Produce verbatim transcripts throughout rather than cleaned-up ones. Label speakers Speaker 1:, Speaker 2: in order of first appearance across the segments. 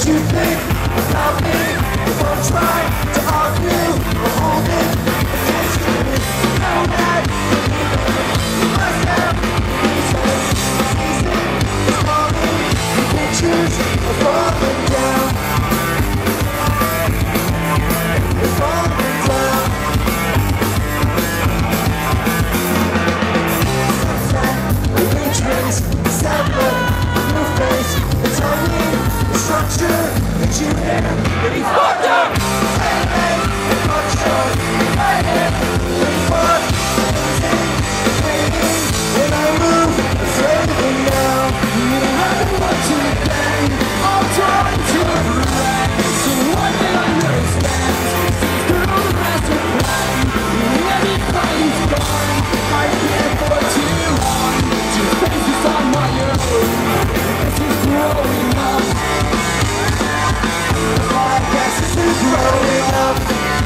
Speaker 1: what you think about me. Before trying to argue or hold it against me. Now that you must have reason. Season is falling, the pictures are falling down. They're falling down. Sunset, the entrance, the settler, new face, the timing, the structure that you hear. But he's fucked up! Hey, hey, it's not sure. Hey, hey, it's fun. It's waiting, and I move, afraid of him now. You don't have to watch it bang. I'm trying to relax. So what did I understand? Since through the master plan, everybody's gone. I can't for too long. Just face this on my own. This is growing up. I guess this is growing up.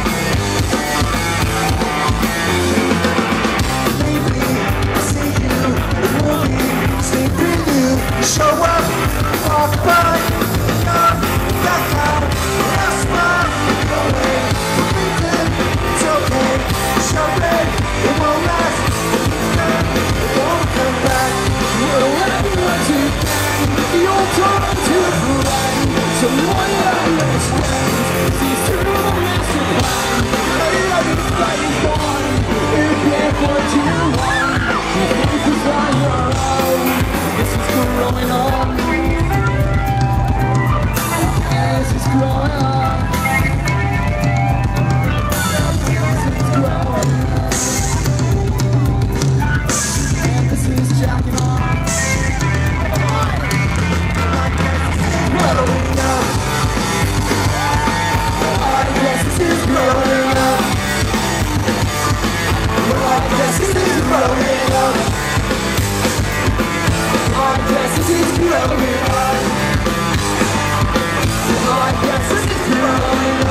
Speaker 1: Maybe I see you in a movie, sneak preview. You show up, walk by, young, back out, and I smile, go away. Pretend it's okay, show it, it won't last. It won't come back. We'll everyone to bang. You'll turn to a friend. Someone that understands. Sees through the master plan. Everybody's fighting for you can't for too long. You think it's on your own. This is growing on. This is growing on. This is growing on. And this is jacking on. Growing up. I guess this is growing up. Well, I guess this is growing up. I guess this is growing up. I guess this is growing up.